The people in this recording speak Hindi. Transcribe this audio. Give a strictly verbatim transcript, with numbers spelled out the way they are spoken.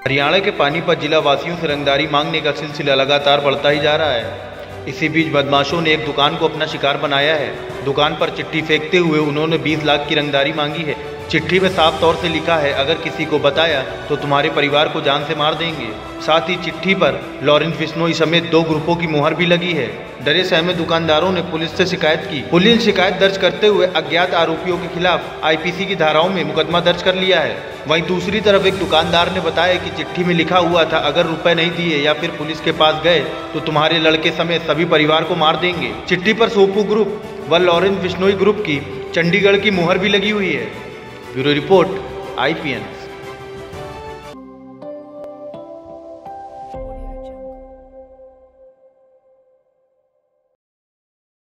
हरियाणा के पानीपत जिला वासियों से रंगदारी मांगने का सिलसिला लगातार बढ़ता ही जा रहा है। इसी बीच बदमाशों ने एक दुकान को अपना शिकार बनाया है। दुकान पर चिट्ठी फेंकते हुए उन्होंने बीस लाख की रंगदारी मांगी है। चिट्ठी में साफ तौर से लिखा है, अगर किसी को बताया तो तुम्हारे परिवार को जान से मार देंगे। साथ ही चिट्ठी पर लॉरेंस बिश्नोई समेत दो ग्रुपों की मुहर भी लगी है। डरे सहमे दुकानदारों ने पुलिस से शिकायत की। पुलिस ने शिकायत दर्ज करते हुए अज्ञात आरोपियों के खिलाफ आईपीसी की धाराओं में मुकदमा दर्ज कर लिया है। वहीं दूसरी तरफ एक दुकानदार ने बताया कि चिट्ठी में लिखा हुआ था, अगर रुपए नहीं दिए या फिर पुलिस के पास गए तो तुम्हारे लड़के समेत सभी परिवार को मार देंगे। चिट्ठी पर सोपू ग्रुप व लॉरेंस बिश्नोई ग्रुप की चंडीगढ़ की मुहर भी लगी हुई है। Bureau report I P N.